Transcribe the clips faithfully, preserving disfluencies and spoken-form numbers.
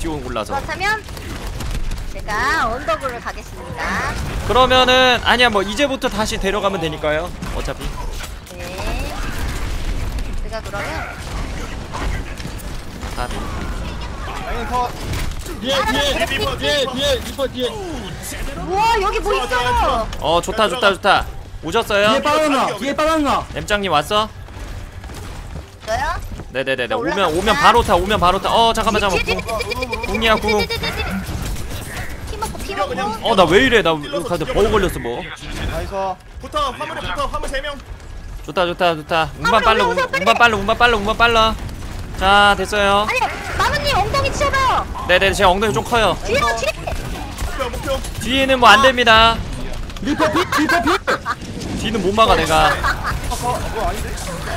기운 올라서. 그렇다면 제가 언덕으로 가겠습니다. 그러면은 아니야 뭐 이제부터 다시 데려가면 되니까요. 어차피. 네. 제가 그러면 아, 라인 컷. 뒤에 뒤에 리퍼, 뒤에 리퍼. 뒤에 리퍼 뒤에. 우와 여기 뭐 있어? 어 좋다 좋다 좋다. 오셨어요? 뒤에 빠졌나? 뒤에 빠졌나? 엠장님 왔어? 저요? 네네네네. 저 오면 올라갑니다. 오면 바로 타. 오면 바로 타. 어 잠깐만 잠깐만. 궁이야, 궁. 피 먹고 피 먹고. 어 나 왜 이래? 나 가서 버거 걸렸어 뭐. 나이스. 붙어 화물에 붙어 화물 세 명. 좋다 좋다 좋다. 운반 빨라 운- 운반 빨라 운반 빨라 운반 빨라. 자 됐어요. 아니 마무님 엉덩이 치워봐요. 네네 제 엉덩이 좀 커요. 뒤로 뒤로. 목표 목표. 뒤에는 뭐 안 됩니다. 리퍼 피! 리퍼 피! 뒤는 못 막아 내가. 어, 뭐 아닌데?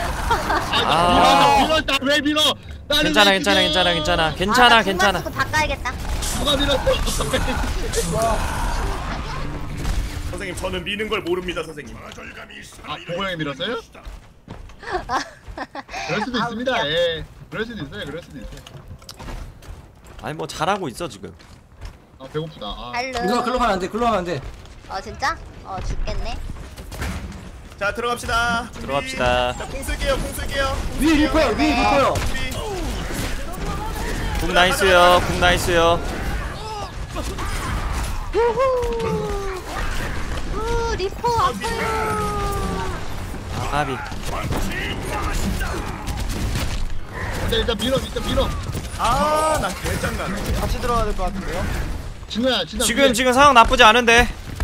아 밀어 밀었다 왜 밀어? 나는 괜찮아 왜 괜찮아 밀어? 괜찮아 괜찮아 아, 괜찮아 나 괜찮아. 다 까야겠다. 누가 밀었어? 선생님 저는 미는 걸 모릅니다 선생님. 아 보고형이 밀었어요? 그럴 수도 있습니다. 예. 그럴 수도 있어요. 그럴 수도 있어요. 아니 뭐 잘하고 있어 지금. 아 배고프다. 아. 누나 할로. 글로 가면 안돼 글로 가면 안돼 어 진짜? 어 죽겠네. 자 들어갑시다. 준비. 들어갑시다. 자, 공 쓸게요 공 쓸게요. 위에 리퍼요 위에 리퍼요 준비. 궁 나이스요 궁 나이스요. 후후. 후 리포 아파요. 아 까비. 일단 일단 밀어 일단 밀어. 아나 개짱나네. 같이 들어가야 될 것 같은데요? 진호야 진호. 지금 지금 상황 나쁘지 않은데.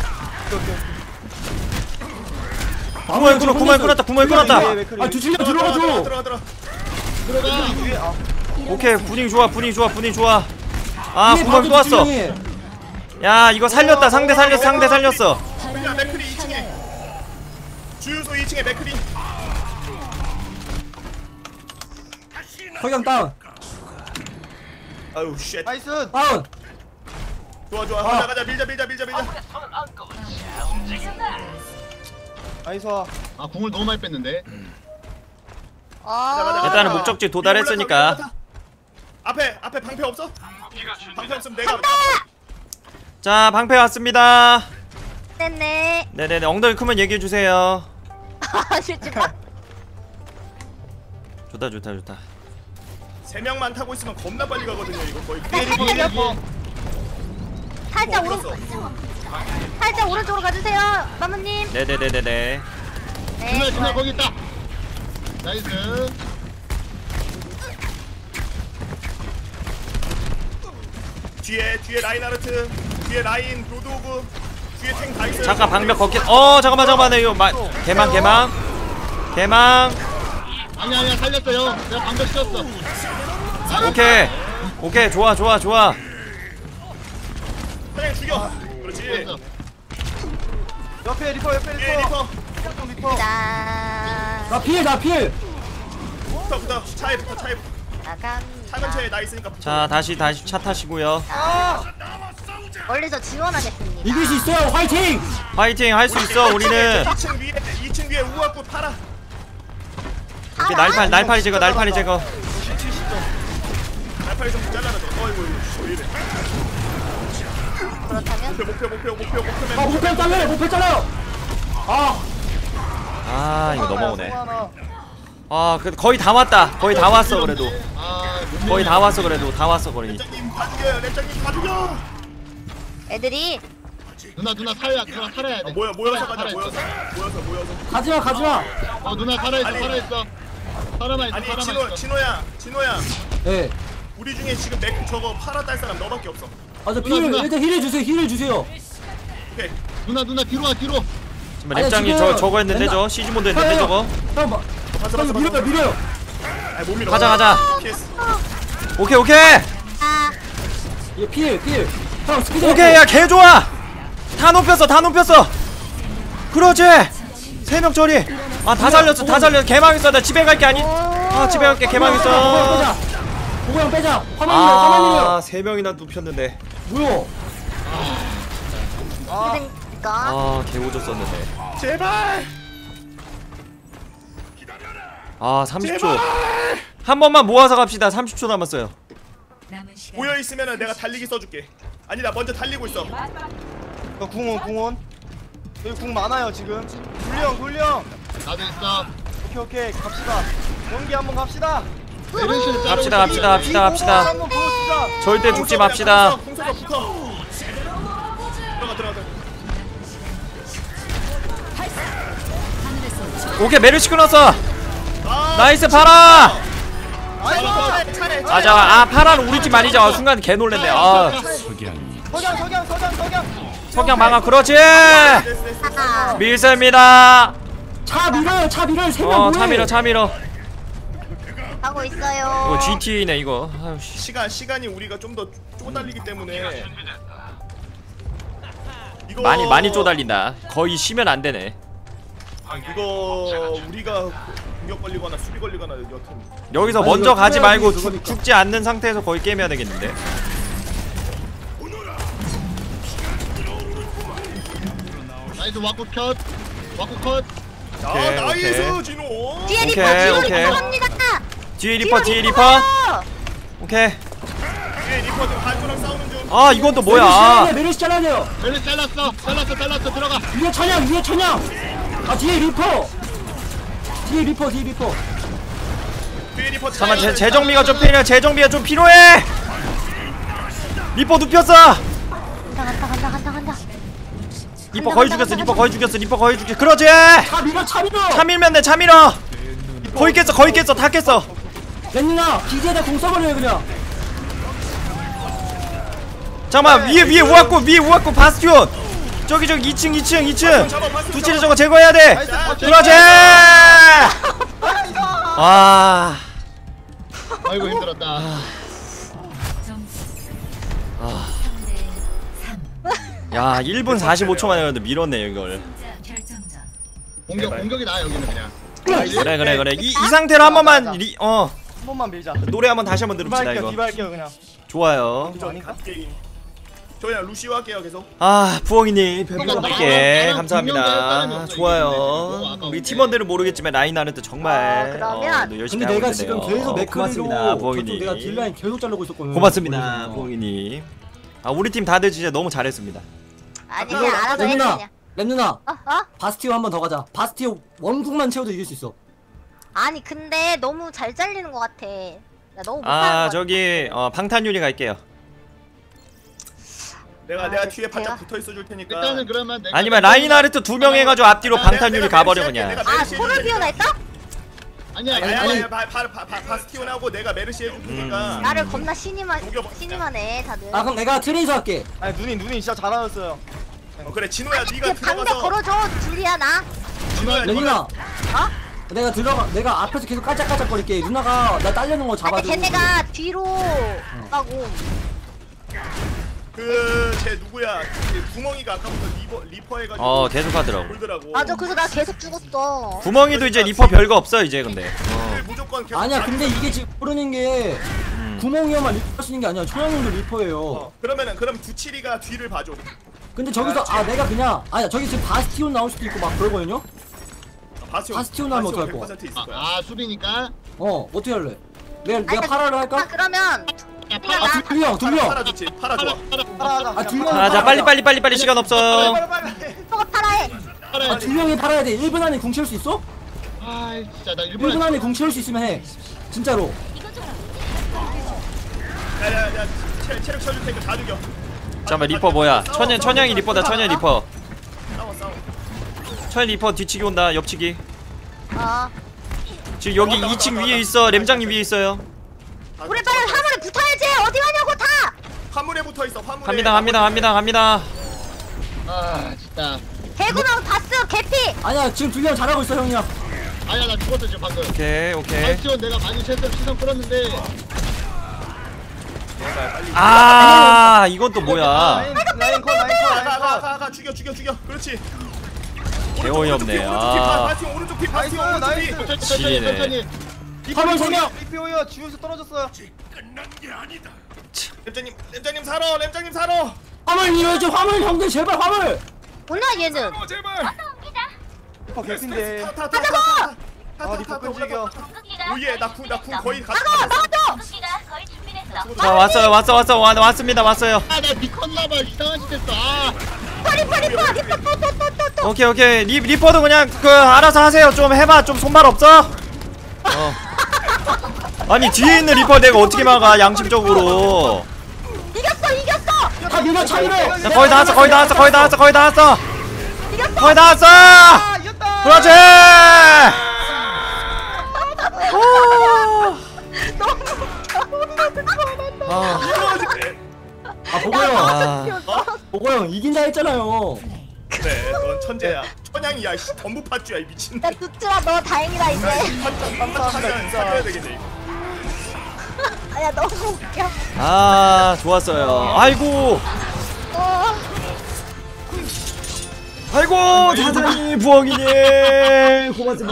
구멍 끊어 구멍 끊었다 구멍 끊었다. 아 주실려 들어가 들어가줘 들어가 들어가. 들어가. 위에 아 오케이 분위기 좋아 분위기 좋아 분위기 좋아. 아 위에 구멍 봐줘, 또 왔어. 주실령이. 야 이거 살렸다 상대 살렸어 상대 살렸어. 야 맥크리 이 층에. 주유소 이 층에 맥크리. 석양 다운 아유 쉣. 나이스. 다운 좋아 좋아 가자 가자 밀자 밀자 밀자 밀자. 나이스. 아 궁을 너무 많이 뺐는데. 어. 일단은 목적지 도달했으니까. 올라타, 올라타. 앞에 앞에 방패 없어? 방패 없으면 내가. 자 방패 왔습니다. 됐네. 네네네 엉덩이 크면 얘기해 주세요. 아 진짜. 좋다 좋다 좋다. 세 명만 타고 있으면 겁나 빨리 가거든요 이거 거의. 살짝 옆. 살짝 어, 오른. 어디갔어? 살짝 오른쪽으로 가주세요, 마무님. 네네네네네. 네. 진호야 진호 좋아요. 거기 있다. 나이스. 뒤에 뒤에 라인하르트, 뒤에 라인 로드오브, 뒤에 탱 다 있어요. 잠깐 방벽 걷긴. 어 잠깐만 잠깐만 이거 마, 개망 개망 개망. 아니야 아니야 살렸어요. 내가 방금 씌웠어. 오케이 오케이 좋아 좋아 좋아. 그냥 죽여. 그렇지. 씌웠어. 옆에 리퍼 옆에 뒤에 리퍼. 리퍼. 형 리퍼. 자. 나 피해 나 피해 붙어 붙어 차에 붙어 차에 붙어. 차 나갑니다. 근처에 나 있으니까 붙어. 자 다시 다시 차 타시고요. 멀리서 지원하겠습니다. 이길 수 있어요 화이팅 파이팅 할 수 있어 우리는. 이 층 위에 이 층 위에 우아꽃 팔아. 이렇게 날팔 날팔이 제거 날팔이 제거. 날파리 좀 잘라라 돼. 어이구 이거 왜 이래. 그렇다면 목표 목표 목표 목표 목표 아 목표 잘라요 목표 잘라요 아 아 이거 넘어오네. 하나. 아 그래도 거의 다 왔다. 거의 다 왔어 그래도. 아 거의 다 왔어 그래도 다 왔어 거의. 랩장님 다 죽여요. 랩장님 다 죽여. 애들이 누나 누나 살아 누나 살아야 돼. 아, 모여 모여서 가자. 살아있어. 모여서 모여서 모여서. 가지마 가지마 어 누나 살아있어 아니. 살아있어. 살아만 있어 아니 살아만 진호 있어. 진호야 진호야. 예 우리 중에 지금 맥 저거 팔아 딸 사람 너밖에 없어. 아저 누나, 힐을 누나. 일단 힐을 주세요 힐을 주세요 오케이. 누나 누나 뒤로 와 뒤로. 지금 아니, 랩장님 지금 저 저거 했는데 맨날- 저 시즈 모드 했는데 저거. 형 봐. 봤어 형 봤어 밀어요 봤어. 밀어요 아못 밀어. 가자 가자. 피했어. 오케이 오케이 아 얘 필, 필. 형 스피드. 오케이 야 개 좋아. 다 높였어 다 높였어. 그러지. 세 명 처리. 아 다 살렸어 다 살렸어. 개망 있어 나 집에 갈게 아니. 아 집에 갈게 개망 있어. 보고 형 빼자. 화면이에요, 화면이에요. 아세 명이나 눕혔는데. 뭐야? 그러니까 아 개오졌었는데. 제발. 아 삼십 초. 한 번만 모아서 갑시다. 삼십 초 남았어요. 모여 있으면은 내가 달리기 써줄게. 아니 나 먼저 달리고 있어. 저 궁원 궁원. 여기 궁 많아요 지금. 돌령 돌령. 나도 있어. 오케이 오케이 갑시다. 연기 한번 갑시다. 메르시를 따로 갑시다 갑시다 갑시다 갑시다. 한번 보여주자. 절대 죽지 맙시다. 공소가 붙어. 들어가 들어가. 들어가. 오케이 메르시 끊었어. 아, 나이스 파라. 차례 차례. 아자 아 파라는 우리 팀 아니죠. 아, 순간 개 놀랬네. 아 석양 석양 석양 석양. 석양 망아 그렇지. 됐어 됐어 됐어. 아, 밀습니다. 차 밀어요 차 밀어요 세명 어 뭐해? 차 밀어 차 밀어. 하고 이거 있어요. 지티에이네 이거. 아유 씨. 시간 시간이 우리가 좀 더 쪼달리기 때문에 이거 많이 많이 쪼달린다. 거의 쉬면 안 되네. 이거 우리가 공격 걸리거나 수비 걸리거나 여튼 여기서 아니, 먼저 이거 가지 끝내야지, 말고 죽, 그거니까. 죽지 않는 상태에서 거의 게임해야 되겠는데. 나이스 와쿠 컷. 와쿠 컷. 자 오케이, 나이스 오케이. 진호. 뒤에 오케이, 리퍼 뒤로 오케이. 리퍼 갑니다. 뒤에 리퍼 뒤에 뒤로 리퍼. 오케이. 뒤에 리퍼 지금 발코랑 싸우는 중. 아 이건 또 메르시 뭐야? 잘라야 돼 메르시 잘라야 돼요. 메르시 잘랐어. 잘랐어 잘랐어 들어가. 위에 천양 위에 천양. 아 뒤에 리퍼. 뒤에 리퍼 뒤에 리퍼. 뒤에 리퍼. 잠깐만 재, 차례. 재정비가 좀 필요해. 재정비가 좀 필요해. 리퍼 눕혔어. 간다 간다 간다 간다 간다. 리퍼 거의 죽였어. 리퍼 거의 죽였어. 리퍼 거의 죽였어. 그러지. 차 밀어 차 밀어. 차 밀면 돼. 차 밀어. 거의 깼어. 거의 깼어. 다 깼어. 렌니나 기지에다 공 써버려요 그냥. 잠깐만 위에 위에 우악고 위에 우악고 바스티온. 저기 저기 이 층 이 층 이 층. 두 칠에 저거 제거해야 돼. 그러지. 아. 아이고 힘들었다. 야 일 분 사십오 초 만에 했는데 밀었네 이걸. 공격 공격이 나 여기는 그냥. 그래 그래 그래 이, 이 상태로 한 번만 리, 어 한 번만 밀자. 노래 한번 다시 한번 들읍시다 디바할게요 이거. 디바할게요 그냥. 좋아요. 그죠 아닌가? 게임. 저 그냥 루시오 할게요 계속. 아 부엉이님 별풍선 이거 백 나랑- 개 나랑 감사합니다. 분명히 아, 없어, 좋아요. 이거 아까운데. 우리 팀원들은 모르겠지만 라인하르트 정말 아, 그러면- 어, 너 열심히 근데 하고 내가 지금 있네요. 계속 어, 맥크리로 고맙습니다 저쪽 부엉이님. 내가 딜라인 계속 자르고 있었거든. 고맙습니다 부엉이님. 아 우리 팀 다들 진짜 너무 잘했습니다. 아니 그냥 알아서 해 렌누나 그냥. 렌누나 어 어? 바스티오 한 번 더 가자. 바스티오 원국만 채워도 이길 수 있어. 아니 근데 너무 잘 잘리는 것 같아. 나 너무 못하는 아 것 같아. 저기 어, 방탄유리 갈게요. 내가 아, 내가 뒤에 바짝 제가- 붙어 있어 줄 테니까. 일단은 그러면 내가 아니면 라인하르트 두 명 해가지고 앞뒤로 아, 내가- 방탄유리 내가 가버려 메르시 할게, 그냥. 내가 아 메르시 해줄 스콜피오나 테니까. 했다? 아니야 아니 아니 아니 아니. 아니 바, 바, 바, 바, 바스티온하고 내가 메르시 해줄 테니까. 나를 겁나 신임하 녹여봐. 신임하네 다들. 아 그럼 내가 트레이서 할게. 아니 누님 누님 진짜 잘하셨어요. 어, 그래 진호야 네가 그 방대 들어가서. 걸어줘 줄이야 나. 진호야 렌누나 어? 내가 들어가 내가 앞에서 계속 깔짝깔짝거릴게. 누나가 나 딸려는 거 아니 잡아줘. 걔네가 뒤로 가고. 그쟤 누구야? 그 구멍이가 아까부터 리퍼 리퍼 해가지고. 어 계속 하더라고. 돌더라고. 맞아 그래서 나 계속 죽었어. 구멍이도 이제 리퍼 별거 없어 이제 근데. 어. 무조건 계속. 아니야 근데 이게 지금 모르는 게 음. 구멍이어만 리퍼 할 수 있는 게 아니야. 초양님도 리퍼예요. 어, 그러면은 그럼 두칠이가 뒤를 봐줘. 근데 저기서 아 내가 그냥 아니야 저기 지금 바스티온 나올 수도 있고 막 그러거든요. 바스티온 바스티온 하면 어떡할 백 거야? 퍼센트 있을 아, 거야. 아 수비니까. 어 어떻게 할래? 내가 내가 아니, 파라를 아 할까? 그러면 야, 그냥 파- 나 두명두명 팔아 좋지. 팔아 좋아. 팔아하자. 아, 두 명. 아자 빨리 빨리 빨리 빨리 시간 없어. 빨리 빨리. 저거 팔아해. 팔아야 아, 돼. 두 명이 팔아야 돼. 일 분 안에 궁 채울 수 있어? 아 진짜 나 일 분 일본 안에 궁 채울 수 있으면 해. 진짜로. 야야야 체력 쳐줄 테니까 다 죽여. 잠깐만 리퍼 뭐야? 천연 천양이 리퍼다 천연 리퍼. 싸워 싸워. 천연 리퍼 뒤치기 온다 옆치기. 어. 지금 여기 이 층 위에 있어. 램장님 위에 있어요. 우리 빨리 화물에 붙어야지. 어디 가냐고 다. 화물에 붙어 있어. 화물에. 갑니다 갑니다 갑니다 갑니다. 아 진짜. 대구나무 바스 개피. 아니야 지금 두 명 잘하고 있어 형이야. 아니야 나 죽었어 지금 방금. 오케이 오케이. 바스티온 내가 많이 시선 시선 끌었는데. 아 이건 또 뭐야? 라인 라인 컷 라인 컷 라인 컷. 가가가 죽여 죽여 죽여. 그렇지. 개어이 없네. 오른쪽 피 아. 바스티온 오른쪽 피 나이스 바스티온 오른쪽 피. 나이스. 천천히 천천히 지리네. 천천히. 화물 세 명. 리피오요 지우스 떨어졌어요. 램장님 램장님 살아. 램장님 살아. 화물 밀어야지 화물 형들 제발 화물. 뭐냐 얘는. 어 제발. 리퍼 개핀데. 타타타타. 아 리퍼 끈질겨. 오예 나궁나궁 거의 가. 막아 막아줘. 자 왔어요 왔어 왔어 와, 왔습니다 왔어요. 아나 미컨나봐 이상한 짓 했어. 아 리퍼 리퍼 리퍼 또또또또 오케이 오케이 리, 리퍼도 그냥 그 알아서 하세요. 좀 해봐. 좀 손발 없어? 어. 아니 뒤에 있는 리퍼 내가 어떻게 막아 양심적으로. 이겼어 이겼어 다 밀어 차이로. 자, 거의 다 왔어 거의 다 왔어 거의 다 왔어 거의 다 왔어 이겼어 거의 다 왔어. 아 이겼다. 그렇지. 아, 아 보고 형. 아, 보고 형 이긴다 했잖아요. 그래 넌 천재야. 천양이야. 씨 덤부 팥쥐야 이 미친. 야 뚝쭈야 너 다행이다 이제 팥쥐 살려야 되겠네 이거. 아야 너무 웃겨 아 좋았어요. 아이고 어. 아이고 사장님 부엉이님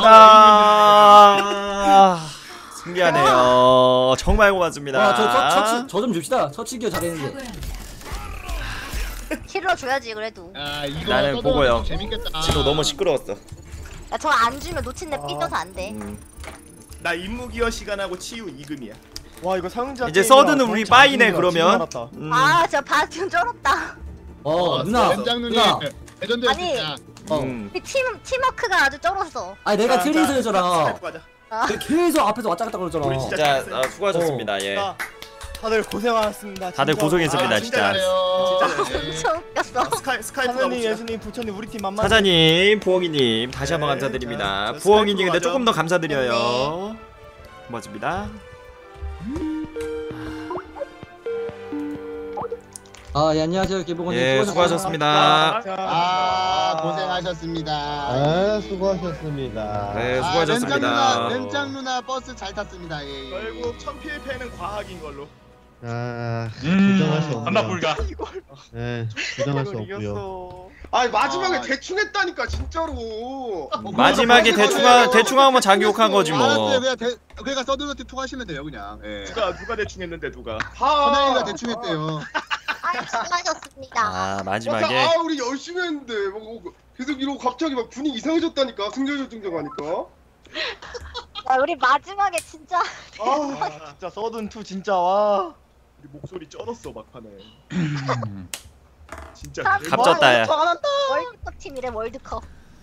고맙습니다. 승리하네요. 정말 고맙습니다. 와저저저 좀 줍시다. 서치기어 잘했는데. 힐러 줘야지 그래도 아, 이거 나는 써도 보고요. 재밌겠다. 지금 너무 시끄러웠어. 야 저 안 주면 놓친 데 삐져서 안돼 음. 나 임무기어 시간하고 치유 이금이야. 와 이거 사용자 이제 게임이라 서든은 우리 더 빠이네 잘하는 거라 지금 그러면. 알았다. 음. 아 진짜 바스티온 쩔었다 어 누나. 왼장 누님 누나. 레전드 아니. 진짜. 어. 음. 우리 팀, 팀워크가 아주 쩔었어 아니 내가 자, 트레이서였잖아. 자, 가자. 아. 내가 계속 앞에서 왔다 갔다 그러잖아. 우리 진짜 자 어, 수고하셨습니다. 예. 자, 다들 고생하셨습니다. 다들 진짜. 고생했습니다. 아, 진짜. 잘해요. 진짜 잘해. 진짜 웃겼어 스카이 스카이프가 사장님, 봅시다. 예수님, 부처님 우리 팀 만만. 사장님, 부엉이님 다시 한번 네, 감사드립니다. 자, 자, 부엉이님 근데 스카이프로 조금 더 가죠. 감사드려요. 고맙습니다. 아 예, 안녕하세요 개봉원님. 예, 수고하셨습니다. 자, 아 고생하셨습니다. 아, 수고하셨습니다. 네, 아, 수고하셨습니다. 렌장 누나, 렌장 누나 버스 잘 탔습니다. 예, 예. 결국 천필패는 과학인 걸로. 아, 부정할 수 없네요. 반박 불가. 네, 부정할 수 이걸 없고요. 이겼어. 아니 마지막에 아, 대충 했다니까 진짜로. 마지막에 대충 하, 대충 하면 자기 욕한 거지 뭐. 알았어요. 그냥 대, 그러니까 서든한테 투하시면 돼요 그냥. 예. 누가 누가 대충 했는데 누가. 선행이가 대충 했대요. 아 수고하셨습니다 아, 맞아, 마지막에 아 우리 열심히 했는데 뭐, 뭐, 계속 이러고 갑자기 막 분위기 이상해졌다니까 승전결정하니까. 야 우리 마지막에 진짜 아, 진짜 서든 투 진짜 와. 우리 목소리 쩔었어 막판에. 진짜. 갑졌다 야. 월드컵 팀이래 월드컵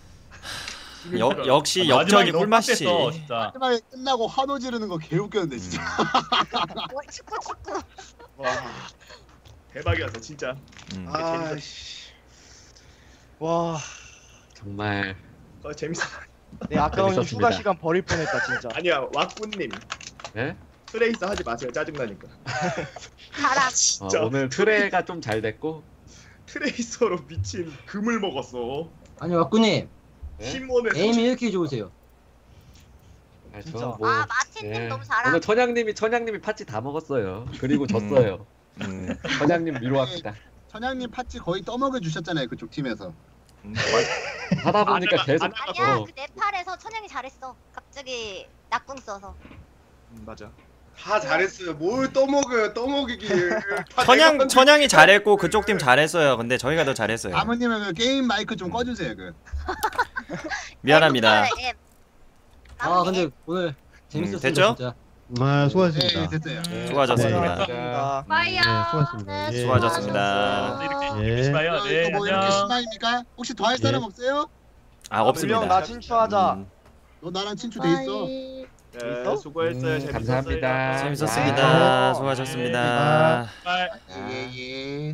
역 역시 역전이 꿀맛이지. 진짜. 마지막에 끝나고 환호 지르는 거 개웃겼는데 진짜. 월- 축구 축구 와 대박이었어 진짜. 음. 아씨. 와, 정말 어, 재밌어. 내 아까운 재밌었습니다. 휴가 시간 버릴 뻔했다 진짜. 아니야 왁구님 예? 트레이서 하지 마세요 짜증나니까. 가라 어, 진짜. 오늘 트레가 좀 잘 됐고 트레이서로 미친 금을 먹었어. 아니 왁구님 예? 힘원에 에임이 이렇게 좋으세요. 아, 진짜. 저 뭐, 아 마틴님 예. 너무 잘하 오늘 천양님이 천양님이 팥찌 다 먹었어요. 그리고 졌어요. 음. 천양님 위로합시다. 천양님 팥찌 거의 떠먹여 주셨잖아요 그쪽 팀에서. 음. 하다 보니까 안 계속 해가- 아니야 어, 그 네팔에서 천양이 잘했어 갑자기 낙궁 써서 음, 맞아. 다 잘했어요. 뭘 떠먹어요 떠먹이길. 다 천양 내가 천양이 잘했고 그쪽 팀 잘했어요. 근데 저희가 더 잘했어요. 아버님은 그 게임 마이크 좀 꺼주세요 그. 미안합니다. 예. 아 근데 오늘 재밌었습니다. 됐죠? 진짜. 아, 네 수고하셨습니다. 됐어요. 네, 수고하셨습니다. 감사합니다. 네, 수고하셨습니다. 예. 수고하셨습니다. 이렇게 예. 조심해요. 어, 네, 이거 뭐 이렇게 안녕. 신나입니까? 혹시 더 할 사람 예. 없어요? 아 형, 없습니다. 나 친추하자. 음. 너 나랑 친추 돼 있어. 네, 있어? 수고했어요. 음, 재밌었어요. 감사합니다. 재밌었습니다. 야. 수고하셨습니다. 아, 예예.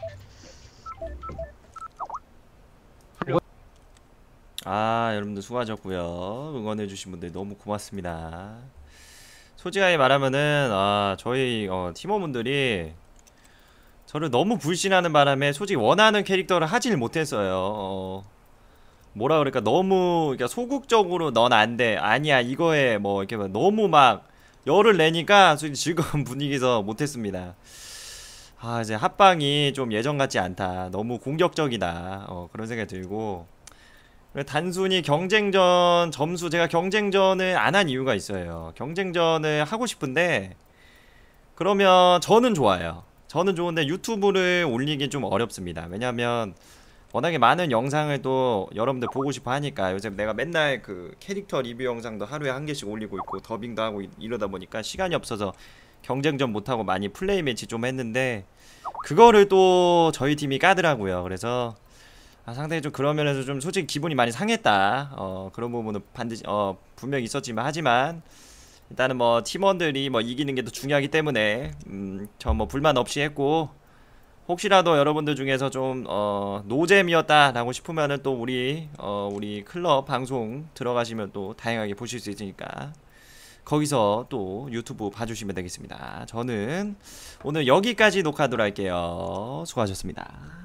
아 여러분들 수고하셨고요. 응원해주신 분들 너무 고맙습니다. 솔직하게 말하면은 아 저희 어, 팀원분들이 저를 너무 불신하는 바람에 솔직히 원하는 캐릭터를 하질 못했어요. 어, 뭐라 그럴까 너무 그러니까 소극적으로 넌 안 돼 아니야 이거에 뭐 이렇게 너무 막 열을 내니까 솔직히 즐거운 분위기에서 못했습니다. 아 이제 합방이 좀 예전 같지 않다. 너무 공격적이다. 어, 그런 생각이 들고 단순히 경쟁전 점수 제가 경쟁전을 안 한 이유가 있어요. 경쟁전을 하고 싶은데 그러면 저는 좋아요. 저는 좋은데 유튜브를 올리기 좀 어렵습니다. 왜냐면 워낙에 많은 영상을 또 여러분들 보고 싶어 하니까 요새 내가 맨날 그 캐릭터 리뷰 영상도 하루에 한 개씩 올리고 있고 더빙도 하고 이러다 보니까 시간이 없어서 경쟁전 못하고 많이 플레이 매치 좀 했는데 그거를 또 저희 팀이 까더라고요. 그래서 아, 상당히 좀 그런 면에서 좀 솔직히 기분이 많이 상했다. 어, 그런 부분은 반드시 어, 분명히 있었지만 하지만 일단은 뭐 팀원들이 뭐 이기는 게 더 중요하기 때문에 음, 저 뭐 불만 없이 했고 혹시라도 여러분들 중에서 좀 어, 노잼이었다라고 싶으면은 또 우리 어, 우리 클럽 방송 들어가시면 또 다양하게 보실 수 있으니까 거기서 또 유튜브 봐주시면 되겠습니다. 저는 오늘 여기까지 녹화하도록 할게요. 수고하셨습니다.